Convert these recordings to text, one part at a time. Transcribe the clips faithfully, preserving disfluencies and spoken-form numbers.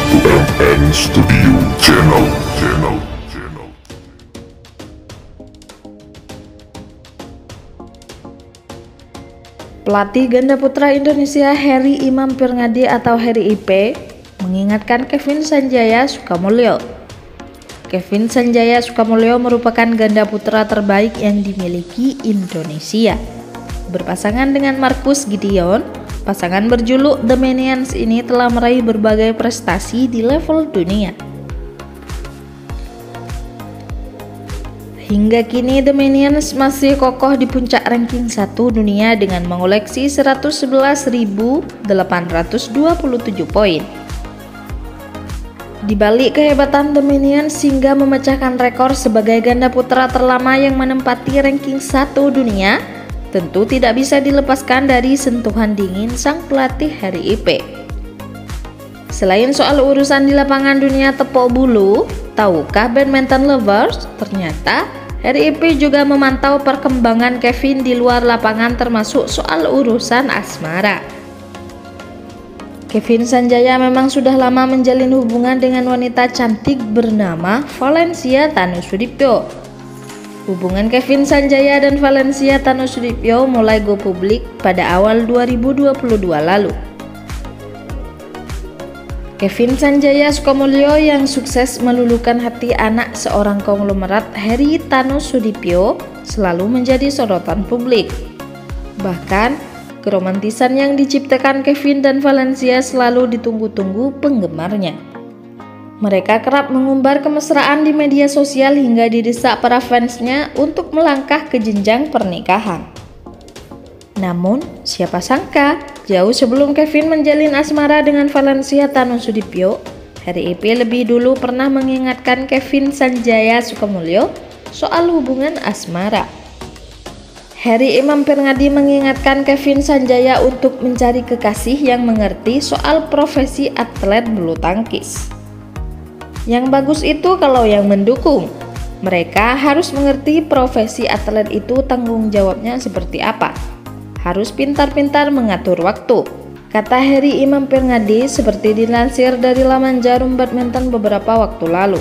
M N Studio Channel Channel Channel. Pelatih ganda putra Indonesia Harry Imam Pirngadi atau Harry I P mengingatkan Kevin Sanjaya Sukamulyo. Kevin Sanjaya Sukamulyo merupakan ganda putra terbaik yang dimiliki Indonesia. Berpasangan dengan Marcus Gideon, pasangan berjuluk The Minions ini telah meraih berbagai prestasi di level dunia. Hingga kini The Minions masih kokoh di puncak ranking satu dunia dengan mengoleksi seratus sebelas ribu delapan ratus dua puluh tujuh poin. Di balik kehebatan The Minions hingga memecahkan rekor sebagai ganda putra terlama yang menempati ranking satu dunia, tentu tidak bisa dilepaskan dari sentuhan dingin sang pelatih Harry I P. Selain soal urusan di lapangan dunia tepok bulu, tahukah badminton lovers, ternyata Harry I P juga memantau perkembangan Kevin di luar lapangan termasuk soal urusan asmara. Kevin Sanjaya memang sudah lama menjalin hubungan dengan wanita cantik bernama Valencia Tanusudipyo. Hubungan Kevin Sanjaya dan Valencia Tanusudipyo mulai go publik pada awal dua ribu dua puluh dua lalu. Kevin Sanjaya Sukamulyo yang sukses meluluhkan hati anak seorang konglomerat Harry Tanusudipyo selalu menjadi sorotan publik. Bahkan, keromantisan yang diciptakan Kevin dan Valencia selalu ditunggu-tunggu penggemarnya. Mereka kerap mengumbar kemesraan di media sosial hingga didesak para fansnya untuk melangkah ke jenjang pernikahan. Namun, siapa sangka, jauh sebelum Kevin menjalin asmara dengan Valencia Tanusudipyo, Harry I P lebih dulu pernah mengingatkan Kevin Sanjaya Sukamulyo soal hubungan asmara. Harry Imam Pirngadi mengingatkan Kevin Sanjaya untuk mencari kekasih yang mengerti soal profesi atlet bulu tangkis. Yang bagus itu kalau yang mendukung. Mereka harus mengerti profesi atlet itu tanggung jawabnya seperti apa. Harus pintar-pintar mengatur waktu, kata Harry Imam Pirngadi seperti dilansir dari laman Jarum Badminton beberapa waktu lalu.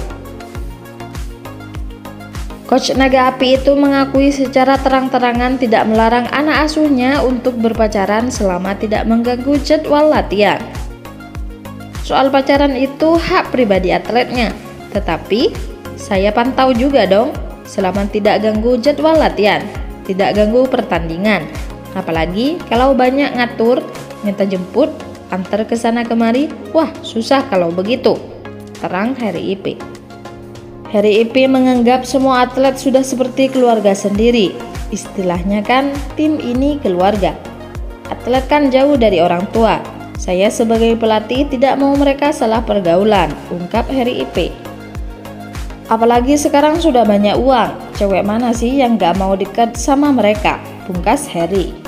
Coach Naga Api itu mengakui secara terang-terangan tidak melarang anak asuhnya untuk berpacaran selama tidak mengganggu jadwal latihan. Soal pacaran itu hak pribadi atletnya, tetapi saya pantau juga dong selama tidak ganggu jadwal latihan, tidak ganggu pertandingan. Apalagi kalau banyak ngatur, minta jemput, antar ke sana kemari, wah susah kalau begitu, terang Harry I P. Harry I P menganggap semua atlet sudah seperti keluarga sendiri. Istilahnya kan tim ini keluarga. Atlet kan jauh dari orang tua. Saya sebagai pelatih tidak mau mereka salah pergaulan, ungkap Harry I P. Apalagi sekarang sudah banyak uang. Cewek mana sih yang gak mau dekat sama mereka? Pungkas Harry.